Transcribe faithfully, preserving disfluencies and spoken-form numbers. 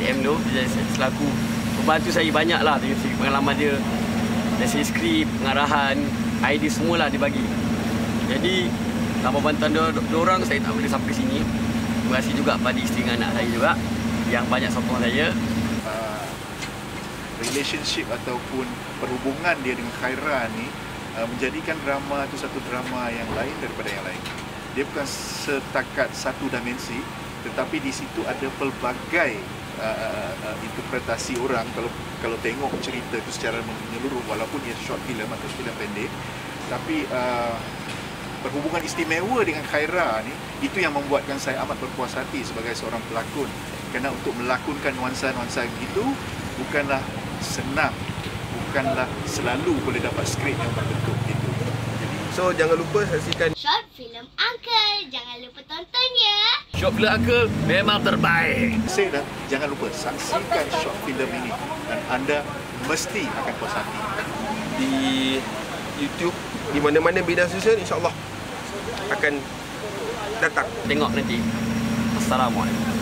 M tu, dia selaku membantu saya banyak lah dari segi pengalaman dia, dari segi skrip, pengarahan, idea semualah dia bagi. Jadi tanpa bantuan diorang saya tak boleh sampai sini. Terima kasih juga pada isteri dan anak saya juga yang banyak sokong saya. Uh, relationship ataupun perhubungan dia dengan Khaira ni uh, menjadikan drama itu satu drama yang lain daripada yang lain. Dia bukan setakat satu dimensi, tetapi di situ ada pelbagai uh, uh, interpretasi orang kalau kalau tengok cerita itu secara menyeluruh, walaupun ia short film atau filem pendek, tapi uh, perhubungan istimewa dengan Khaira ni, itu yang membuatkan saya amat berpuas hati sebagai seorang pelakon. Kerana untuk melakonkan nuansa-nuansa itu bukanlah senang, bukanlah selalu boleh dapat skrip yang berbentuk itu. So jangan lupa saksikan Short Film Uncle. Jangan lupa tonton ya. Short Film Uncle memang terbaik. Saya dah, jangan lupa saksikan short film ini dan anda mesti akan puas hati. di YouTube, di mana-mana bidang sosial, insya-Allah akan datang. Tengok nanti. Assalamualaikum.